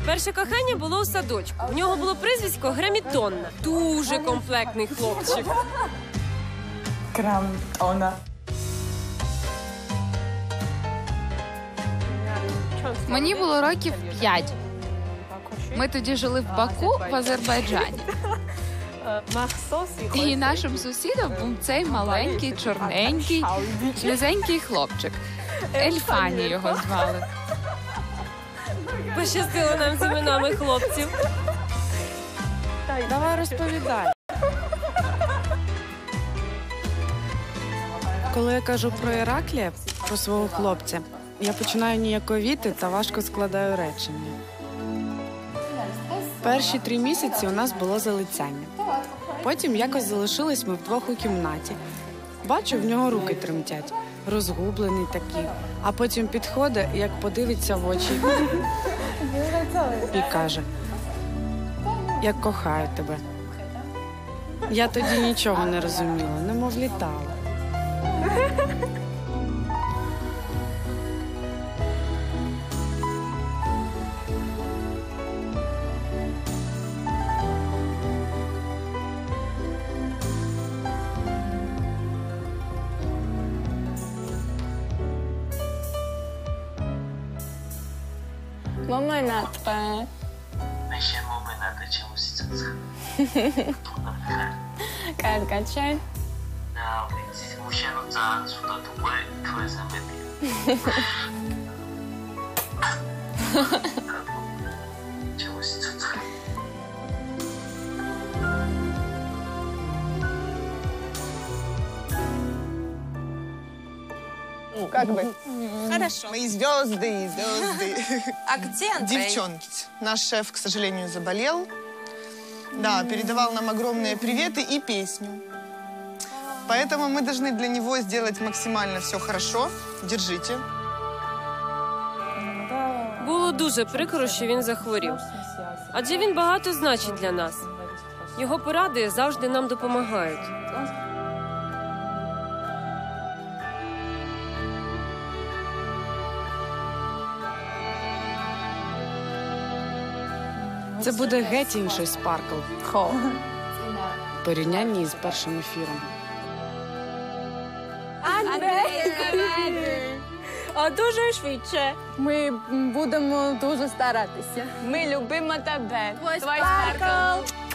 Перше кохання було у садочку. У нього було прізвисько Грамітонна. Дуже комплектний хлопчик. Грамітонна. Мені було років 5. Ми тоді жили в Баку, в Азербайджані. І нашим сусідом був цей маленький, чорненький, низенький хлопчик. Ельфані його звали. Пощастило нам з іменами хлопців. Давай розповідай. Коли я кажу про Іраклія, про свого хлопця, я починаю ніяковіти та важко складаю речення. Перші 3 місяці у нас було залицяння. Потім якось залишились ми вдвох у кімнаті. Бачу, в нього руки тремтять, розгублений такий. А потім підходить, як подивиться в очі і каже: «Я кохаю тебе». Я тоді нічого не розуміла, немов літала. 모모나빠. Mexe momentată ce muziță. Каркачай. Da, uite, mușenul ți-a sudat tu, băi, tu e să vede. Ce muziță. Как бы? Хорошо. Мои звезды. Акцент. Девчонки. Наш шеф, к сожалению, заболел. Да, передавал нам огромные приветы и песню. Поэтому мы должны для него сделать максимально все хорошо. Держите. Було дуже прикро, що він захворів. Адже він багато значить для нас. Його поради завжди нам допомагають. Це буде геть інший Спаркл. В порівнянні з першим ефіром. Дуже швидше. Ми будемо дуже старатися. Ми любимо тебе. Твій Спаркл.